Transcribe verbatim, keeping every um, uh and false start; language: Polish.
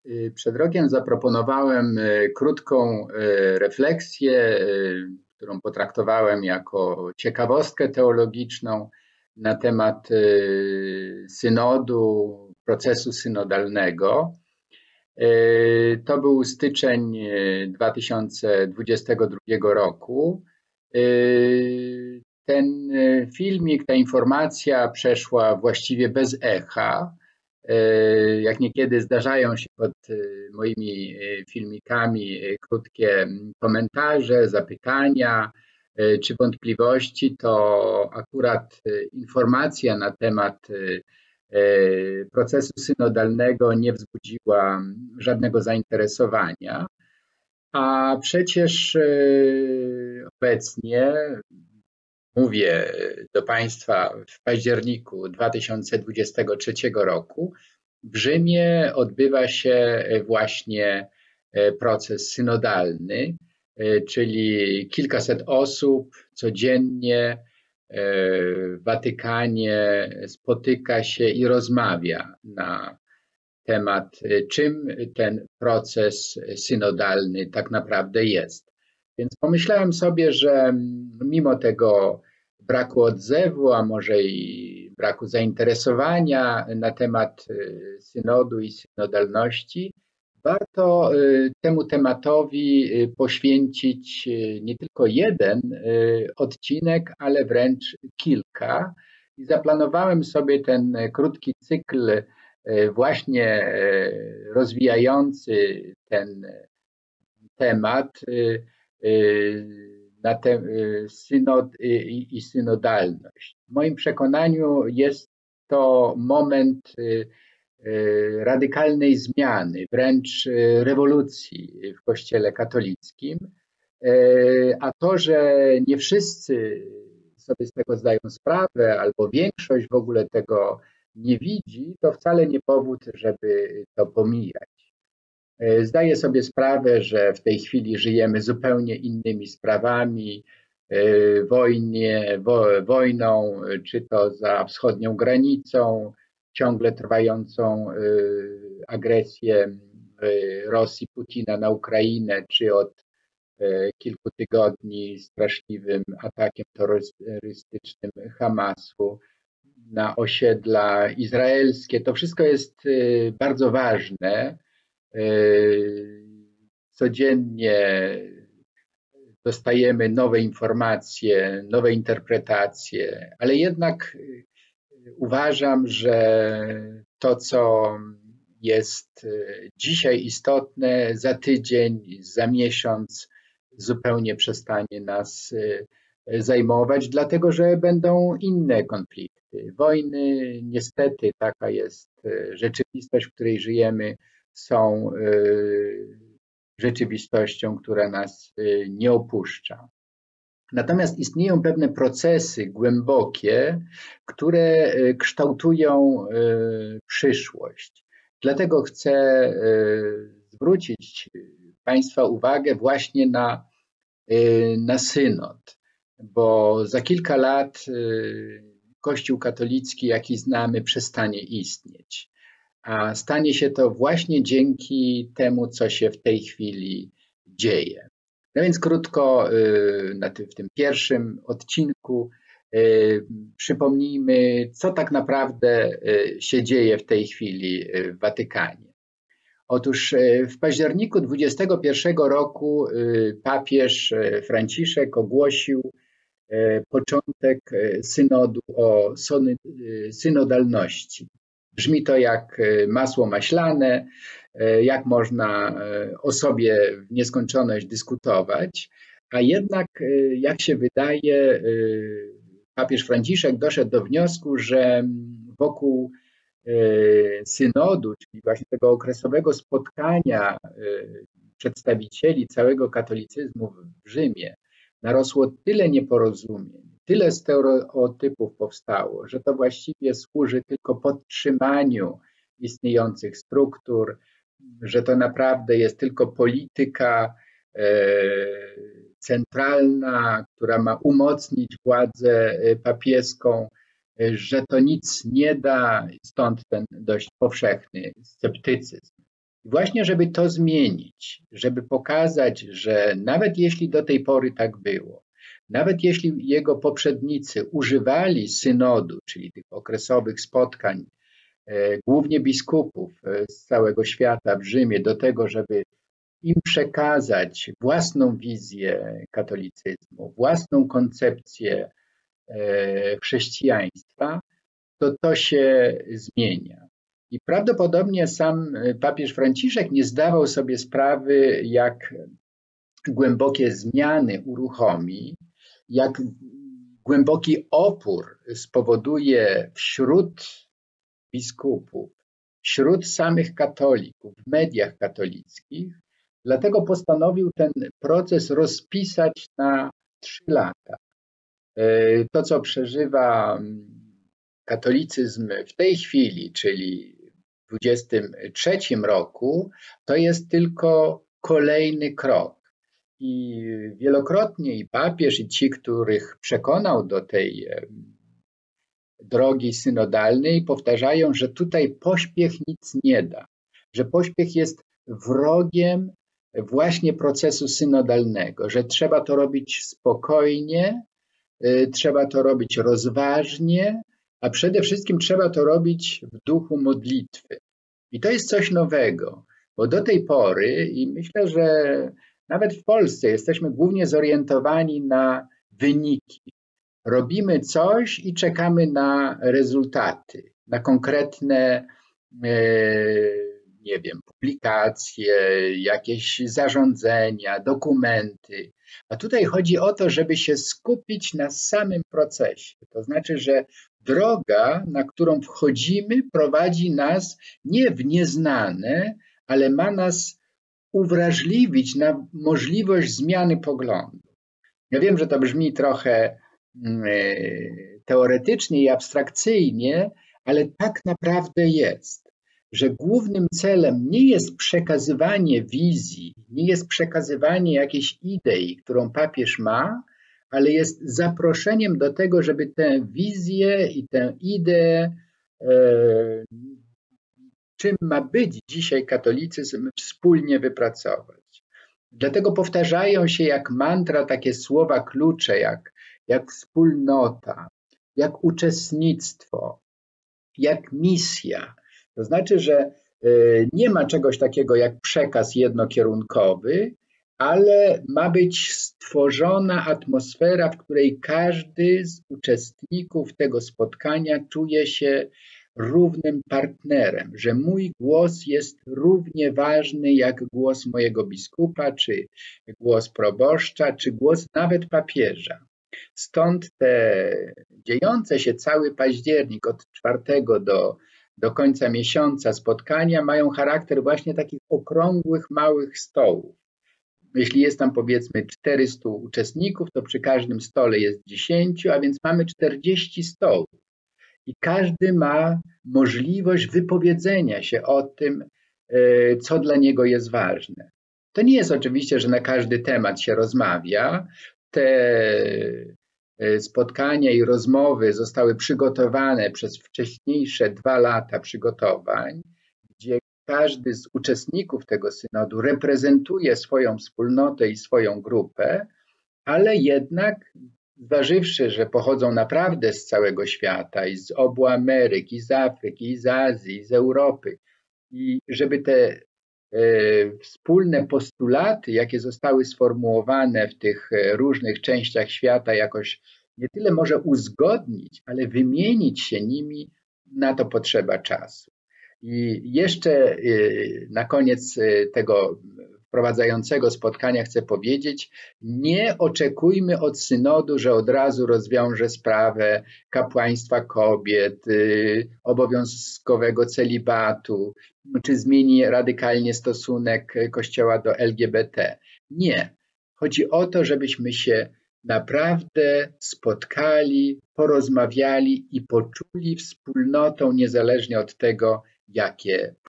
Y, Przed rokiem zaproponowałem y, krótką y, refleksję, y, którą potraktowałem jako ciekawostkę teologiczną na temat y, synodu, procesu synodalnego. Y, To był styczeń y, dwa tysiące dwudziestego drugiego roku. Y, Ten y, filmik, ta informacja przeszła właściwie bez echa. Jak niekiedy zdarzają się pod moimi filmikami krótkie komentarze, zapytania czy wątpliwości, to akurat informacja na temat procesu synodalnego nie wzbudziła żadnego zainteresowania. A przecież obecnie, mówię do Państwa, w październiku dwa tysiące dwudziestego trzeciego roku w Rzymie odbywa się właśnie proces synodalny, czyli kilkaset osób codziennie w Watykanie spotyka się i rozmawia na temat, czym ten proces synodalny tak naprawdę jest. Więc pomyślałem sobie, że mimo tego braku odzewu, a może i braku zainteresowania na temat synodu i synodalności, warto temu tematowi poświęcić nie tylko jeden odcinek, ale wręcz kilka. I zaplanowałem sobie ten krótki cykl właśnie rozwijający ten temat na te, synod i, i synodalność. W moim przekonaniu jest to moment radykalnej zmiany, wręcz rewolucji w Kościele katolickim, a to, że nie wszyscy sobie z tego zdają sprawę, albo większość w ogóle tego nie widzi, to wcale nie powód, żeby to pomijać. Zdaję sobie sprawę, że w tej chwili żyjemy zupełnie innymi sprawami, wojnie, wo, wojną, czy to za wschodnią granicą, ciągle trwającą agresję Rosji, Putina na Ukrainę, czy od kilku tygodni straszliwym atakiem terrorystycznym Hamasu na osiedla izraelskie. To wszystko jest bardzo ważne. Codziennie dostajemy nowe informacje, nowe interpretacje, ale jednak uważam, że to, co jest dzisiaj istotne, za tydzień, za miesiąc zupełnie przestanie nas zajmować, dlatego że będą inne konflikty. Wojny, niestety taka jest rzeczywistość, w której żyjemy, są rzeczywistością, która nas nie opuszcza. Natomiast istnieją pewne procesy głębokie, które kształtują przyszłość. Dlatego chcę zwrócić Państwa uwagę właśnie na, na synod, bo za kilka lat Kościół katolicki, jaki znamy, przestanie istnieć. A stanie się to właśnie dzięki temu, co się w tej chwili dzieje. No więc krótko na tym, w tym pierwszym odcinku przypomnijmy, co tak naprawdę się dzieje w tej chwili w Watykanie. Otóż w październiku dwudziestego pierwszego roku papież Franciszek ogłosił początek synodu o synodalności. Brzmi to jak masło maślane, jak można o sobie w nieskończoność dyskutować, a jednak, jak się wydaje, papież Franciszek doszedł do wniosku, że wokół synodu, czyli właśnie tego okresowego spotkania przedstawicieli całego katolicyzmu w Rzymie, narosło tyle nieporozumień, tyle stereotypów powstało, że to właściwie służy tylko podtrzymaniu istniejących struktur, że to naprawdę jest tylko polityka centralna, która ma umocnić władzę papieską, że to nic nie da, stąd ten dość powszechny sceptycyzm. I właśnie, żeby to zmienić, żeby pokazać, że nawet jeśli do tej pory tak było, nawet jeśli jego poprzednicy używali synodu, czyli tych okresowych spotkań, głównie biskupów z całego świata w Rzymie, do tego, żeby im przekazać własną wizję katolicyzmu, własną koncepcję chrześcijaństwa, to to się zmienia. I prawdopodobnie sam papież Franciszek nie zdawał sobie sprawy, jak głębokie zmiany uruchomi, jak głęboki opór spowoduje wśród biskupów, wśród samych katolików, w mediach katolickich. Dlatego postanowił ten proces rozpisać na trzy lata. To, co przeżywa katolicyzm w tej chwili, czyli w dwudziestym trzecim roku, to jest tylko kolejny krok. I wielokrotnie i papież, i ci, których przekonał do tej drogi synodalnej, powtarzają, że tutaj pośpiech nic nie da, że pośpiech jest wrogiem właśnie procesu synodalnego, że trzeba to robić spokojnie, trzeba to robić rozważnie, a przede wszystkim trzeba to robić w duchu modlitwy. I to jest coś nowego, bo do tej pory, i myślę, że nawet w Polsce jesteśmy głównie zorientowani na wyniki. Robimy coś i czekamy na rezultaty, na konkretne, nie wiem, publikacje, jakieś zarządzenia, dokumenty. A tutaj chodzi o to, żeby się skupić na samym procesie. To znaczy, że droga, na którą wchodzimy, prowadzi nas nie w nieznane, ale ma nas uwrażliwić na możliwość zmiany poglądu. Ja wiem, że to brzmi trochę teoretycznie i abstrakcyjnie, ale tak naprawdę jest, że głównym celem nie jest przekazywanie wizji, nie jest przekazywanie jakiejś idei, którą papież ma, ale jest zaproszeniem do tego, żeby tę wizję i tę ideę, e, czym ma być dzisiaj katolicyzm, wspólnie wypracować. Dlatego powtarzają się jak mantra takie słowa klucze, jak, jak wspólnota, jak uczestnictwo, jak misja. To znaczy, że nie ma czegoś takiego jak przekaz jednokierunkowy, ale ma być stworzona atmosfera, w której każdy z uczestników tego spotkania czuje się równym partnerem, że mój głos jest równie ważny jak głos mojego biskupa, czy głos proboszcza, czy głos nawet papieża. Stąd te dziejące się cały październik od czwartego do, do końca miesiąca spotkania mają charakter właśnie takich okrągłych, małych stołów. Jeśli jest tam powiedzmy czterystu uczestników, to przy każdym stole jest dziesięciu, a więc mamy czterdzieści stołów. I każdy ma możliwość wypowiedzenia się o tym, co dla niego jest ważne. To nie jest oczywiście, że na każdy temat się rozmawia. Te spotkania i rozmowy zostały przygotowane przez wcześniejsze dwa lata przygotowań, gdzie każdy z uczestników tego synodu reprezentuje swoją wspólnotę i swoją grupę, ale jednak zważywszy, że pochodzą naprawdę z całego świata i z obu Ameryk, i z Afryki, i z Azji, i z Europy, i żeby te e, wspólne postulaty, jakie zostały sformułowane w tych różnych częściach świata, jakoś nie tyle może uzgodnić, ale wymienić się nimi, na to potrzeba czasu. I jeszcze na koniec tego wprowadzającego spotkania chcę powiedzieć, nie oczekujmy od synodu, że od razu rozwiąże sprawę kapłaństwa kobiet, obowiązkowego celibatu, czy zmieni radykalnie stosunek Kościoła do L G B T. Nie. Chodzi o to, żebyśmy się naprawdę spotkali, porozmawiali i poczuli wspólnotą, niezależnie od tego, jakie